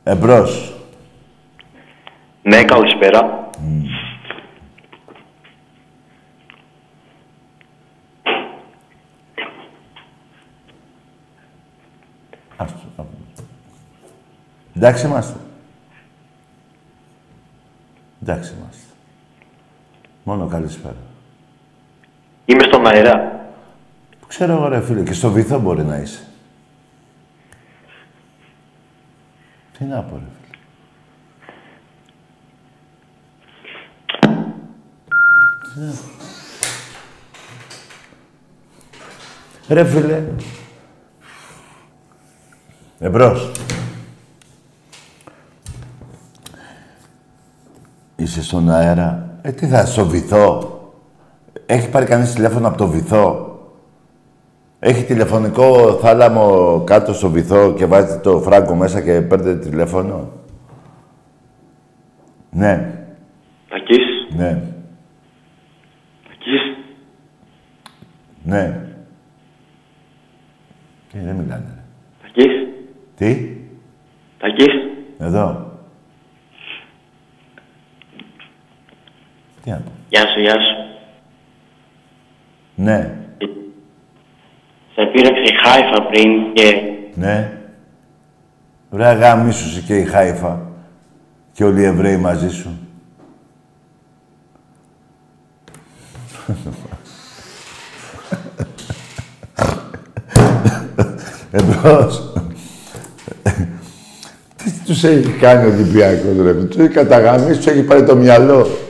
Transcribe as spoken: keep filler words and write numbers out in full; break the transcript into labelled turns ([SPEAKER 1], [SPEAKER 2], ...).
[SPEAKER 1] Εμπρός.
[SPEAKER 2] Ναι, καλησπέρα.
[SPEAKER 1] Mm. Άστο, εντάξει είμαστε. Εντάξει είμαστε. Μόνο καλησπέρα.
[SPEAKER 2] Είμαι στον αέρα.
[SPEAKER 1] Ξέρω εγώ ρε φίλε, και στο βυθό μπορεί να είσαι. Τι να πω ρε φίλε. Τι να πω. Ρε φίλε. Εμπρός. Είσαι στον αέρα. Ε, τι θα, στο βυθό. Έχει πάρει κανείς τηλέφωνο από το βυθό. Έχει τηλεφωνικό θάλαμο κάτω στο βυθό και βάζει το φράγκο μέσα και παίρνετε τηλέφωνο. Ναι.
[SPEAKER 2] Τακής.
[SPEAKER 1] Ναι.
[SPEAKER 2] Τακής.
[SPEAKER 1] Ναι. Τι, δεν μιλάνε, ρε.
[SPEAKER 2] Τακής.
[SPEAKER 1] Τι.
[SPEAKER 2] Τακής.
[SPEAKER 1] Εδώ. Τι να πω.
[SPEAKER 2] Γεια σου, γεια σου.
[SPEAKER 1] Ναι.
[SPEAKER 2] Σε πήραξε η Χάιφα πριν και...
[SPEAKER 1] Ναι. Βρε γάμισου και η Χάιφα. Και όλοι οι Εβραίοι μαζί σου. Εμπρός. Τι τους έχει κάνει ο Ολυμπιακός, ρε. Τους έχει καταγαμίσει, τους έχει πάρει το μυαλό.